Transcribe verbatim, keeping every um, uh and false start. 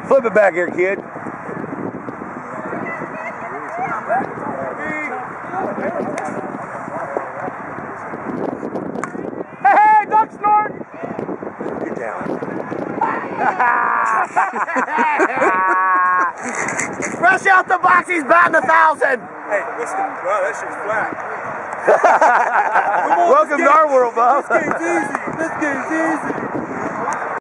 Flip it back here, kid. Hey, hey, duck snort! Get down. Rush out the box, he's batting a thousand! Hey, listen, wow, that shit's flat. Welcome to our world, Bob. This game's easy. This game's easy.